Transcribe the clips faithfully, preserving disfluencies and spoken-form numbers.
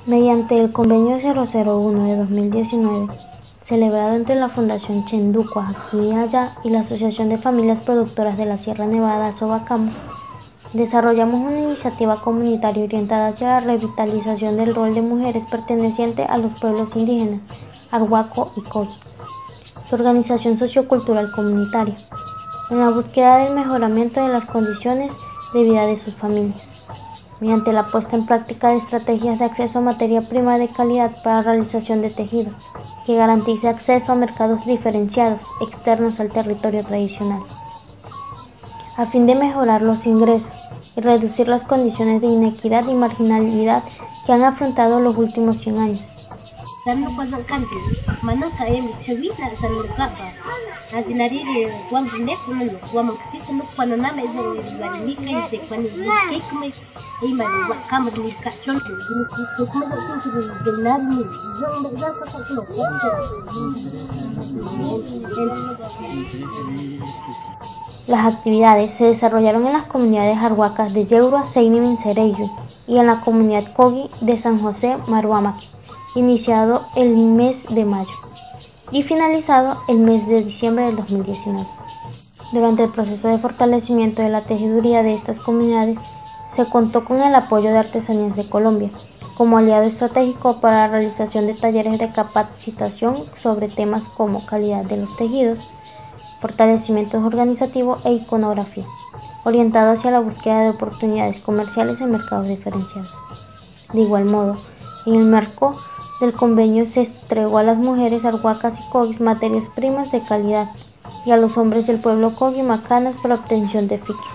Mediante el Convenio cero cero uno de dos mil diecinueve, celebrado entre la Fundación Chenducua Aquí y Allá y la Asociación de Familias Productoras de la Sierra Nevada Sobacamo, desarrollamos una iniciativa comunitaria orientada hacia la revitalización del rol de mujeres perteneciente a los pueblos indígenas Arhuaco y Kogi, su organización sociocultural comunitaria, en la búsqueda del mejoramiento de las condiciones de vida de sus familias, mediante la puesta en práctica de estrategias de acceso a materia prima de calidad para la realización de tejido, que garantice acceso a mercados diferenciados externos al territorio tradicional, a fin de mejorar los ingresos y reducir las condiciones de inequidad y marginalidad que han afrontado los últimos cien años. Las actividades se desarrollaron en las comunidades arhuacas de Yeurua, Seinimin, Cereyu y en la comunidad Kogi de San José, Maruamaque, iniciado el mes de mayo y finalizado el mes de diciembre del dos mil diecinueve. Durante el proceso de fortalecimiento de la tejiduría de estas comunidades, se contó con el apoyo de Artesanías de Colombia como aliado estratégico para la realización de talleres de capacitación sobre temas como calidad de los tejidos, fortalecimiento organizativo e iconografía, orientado hacia la búsqueda de oportunidades comerciales en mercados diferenciados. De igual modo, en el marco del convenio se entregó a las mujeres arhuacas y kogis materias primas de calidad y a los hombres del pueblo kogi macanas para obtención de fique.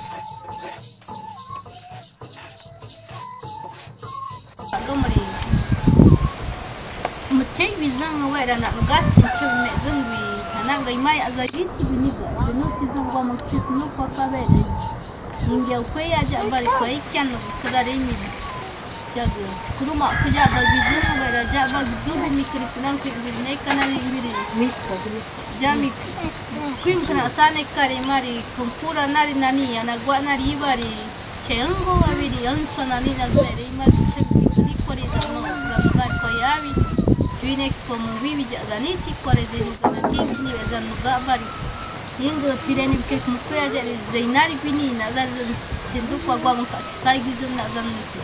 Jaga kuruma kuja bagi zeng bera jaba gitu bimikri kunang kuibirne kanari biri jami kuim kana sane kare mari kumpura nari nani ana gua nari bari chengo abiri anso nani nazere mari chebi kore zano gabugan koyabi tuine komu bibi jazani si kore zenu kana kini zanu gabari yengo pireni ke mukuya jari zainari pini nazar Chenducua gua mengkasi sai gizem nazar nisu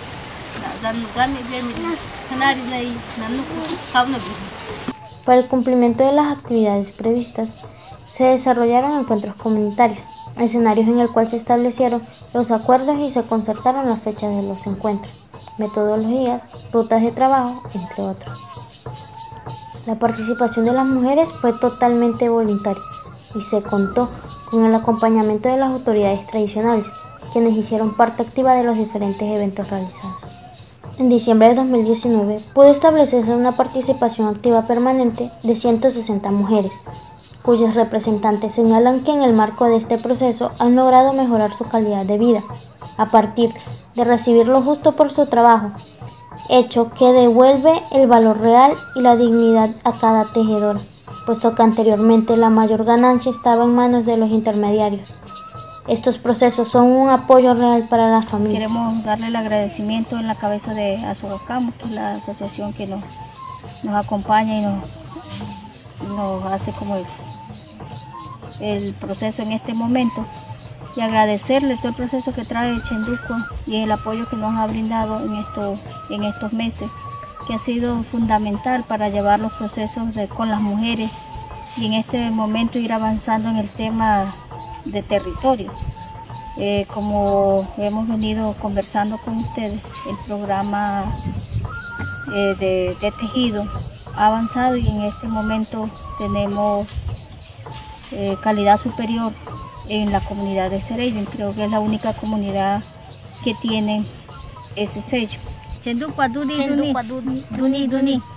Para el cumplimiento de las actividades previstas, se desarrollaron encuentros comunitarios, escenarios en el cual se establecieron los acuerdos y se concertaron las fechas de los encuentros, metodologías, rutas de trabajo, entre otros. La participación de las mujeres fue totalmente voluntaria y se contó con el acompañamiento de las autoridades tradicionales, quienes hicieron parte activa de los diferentes eventos realizados. En diciembre de dos mil diecinueve pudo establecerse una participación activa permanente de ciento sesenta mujeres, cuyos representantes señalan que en el marco de este proceso han logrado mejorar su calidad de vida, a partir de recibir lo justo por su trabajo, hecho que devuelve el valor real y la dignidad a cada tejedora, puesto que anteriormente la mayor ganancia estaba en manos de los intermediarios. Estos procesos son un apoyo real para la familia. Queremos darle el agradecimiento en la cabeza de Sobacamo, que es la asociación que nos, nos acompaña y nos, nos hace como el, el proceso en este momento, y agradecerle todo el proceso que trae Chenducua y el apoyo que nos ha brindado en, esto, en estos meses, que ha sido fundamental para llevar los procesos de, con las mujeres y en este momento ir avanzando en el tema de territorio. Eh, como hemos venido conversando con ustedes, el programa eh, de, de tejido ha avanzado y en este momento tenemos eh, calidad superior en la comunidad de Cereyu. Creo que es la única comunidad que tiene ese sello. Chenducua duni duni duni duni